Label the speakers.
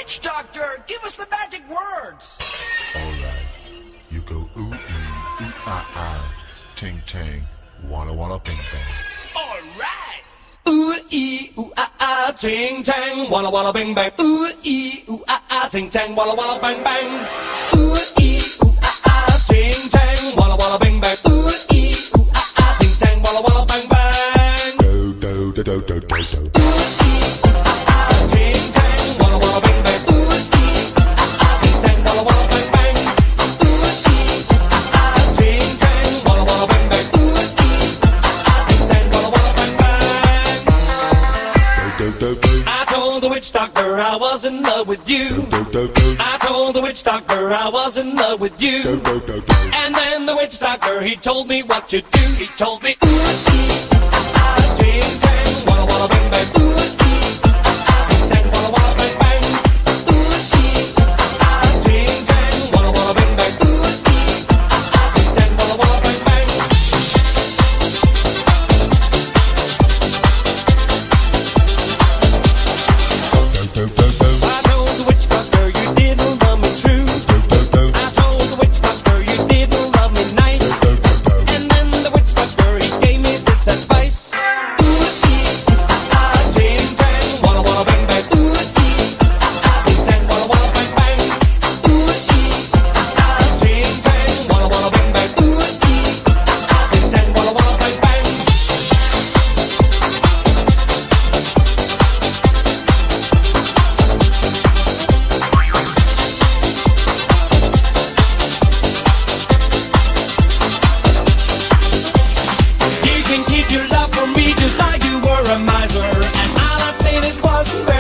Speaker 1: witch doctor, give us the magic words.
Speaker 2: Alright, you go ooh ee, ooh ah ah, ting tang, walla walla bing bang.
Speaker 1: Alright.
Speaker 3: Ooh ee ooh ah ah, ting tang, walla walla bing bang. Ooh ee ooh ah ah, ting tang, walla walla bang bang. Ooh ee ooh ah ah, ting tang, walla walla bing bang. Ooh ee ooh ah ah, ting tang, walla walla bang bang.
Speaker 2: Do do do do do do do.
Speaker 3: I told the witch doctor I was in love with you. I told the witch doctor I was in love with you. And then the witch doctor, he told me what to do. He told me, ooh, ee, ah, ah, ting, tang, walla, walla, bang, bang. Ooh, ee, ah, ah, ting, tang, walla, walla, bang, bang. Ooh, ee, ah, ah, ting, tang, walla, walla, bang, bang. Ooh, ee, ah, ah, ting, tang, walla, walla, bang, bang. I told the witch doctor you didn't love me true. I told the witch doctor you didn't love me nice. And then the witch doctor, he gave me this advice. Ooh, ee, ah, ah, ting, tang, walla, walla, bang, bang. Ooh, ee, ah, ah, ting, tang, walla, walla, bang, bang. Ooh, ee, ah, ah, ting, tang, walla, walla, bang, bang. Ooh, ee, ah, ah, ting, tang, walla, walla, bang, bang. You can keep your love for me just like you were a miser, and all I did it was